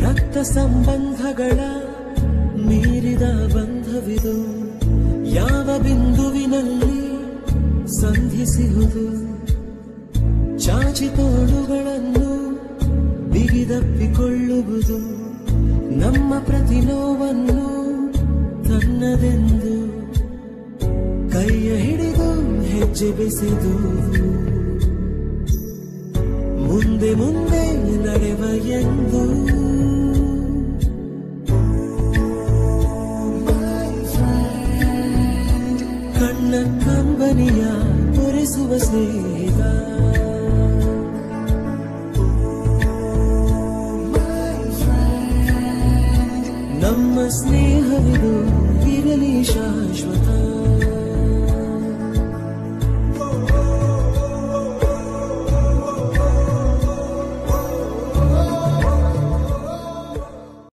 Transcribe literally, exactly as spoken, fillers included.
ರಕ್ತ ಸಂಬಂಧಗಳ ಮೀರಿದ ಬಂಧವಿದು ಯಾವ ಬಿಂದುವಿನಲ್ಲಿ ಸಂಧಿಸುವುದು ಚಾಚಿ ತೋಳುಗಳನ್ನು ಬಿಗಿದಪ್ಪಿಕೊಳ್ಳುವುದು ನಮ್ಮ ಪ್ರತಿ ನೋವನ್ನು ತನ್ನದೆಂದು ಕೈಯ ಹಿಡಿದು ಹೆಜ್ಜೆ ಬೆಸೆದು ಮುಂದೆ ಮುಂದೆ ನಡೆವ ಎಂದು ಕಣ್ಣ ಕಂಬನಿಯ ತೋರಿಸುವ ಸ್ನೇಹಿತ ನಮ್ಮ ಸ್ನೇಹವಿದು ಇರಲಿ ಶಾಶ್ವತ.